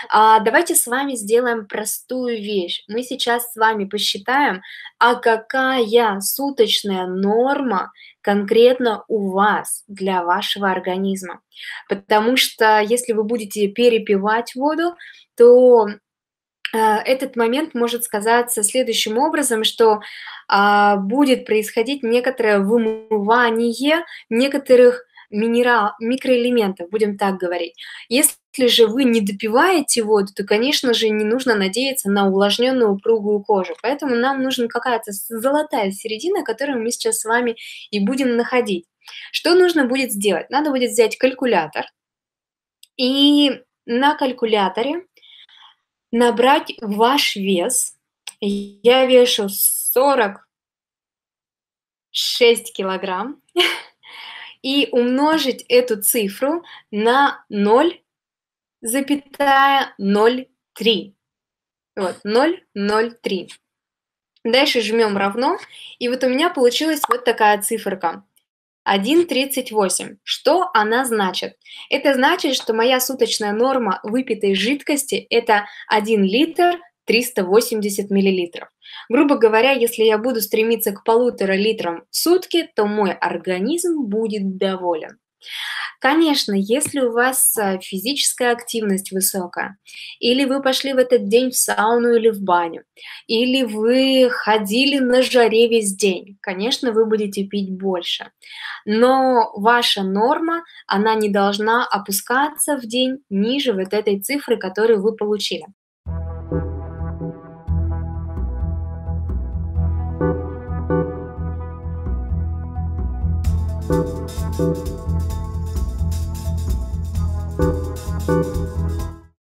Давайте с вами сделаем простую вещь. Мы сейчас с вами посчитаем, а какая суточная норма конкретно у вас для вашего организма. Потому что если вы будете перепивать воду, то этот момент может сказаться следующим образом, что будет происходить некоторое вымывание некоторых микроэлементов, будем так говорить. Если же вы не допиваете воду, то, конечно же, не нужно надеяться на увлажненную упругую кожу. Поэтому нам нужна какая-то золотая середина, которую мы сейчас с вами и будем находить. Что нужно будет сделать? Надо будет взять калькулятор и на калькуляторе набрать ваш вес. Я вешу 46 килограмм. И умножить эту цифру на 0,03. Вот, 0,03. Дальше жмем равно. И вот у меня получилась вот такая циферка. 1,38. Что она значит? Это значит, что моя суточная норма выпитой жидкости – это 1 литр 380 миллилитров. Грубо говоря, если я буду стремиться к 1,5 литрам в сутки, то мой организм будет доволен. Конечно, если у вас физическая активность высокая, или вы пошли в этот день в сауну или в баню, или вы ходили на жаре весь день, конечно, вы будете пить больше. Но ваша норма, она не должна опускаться в день ниже вот этой цифры, которую вы получили.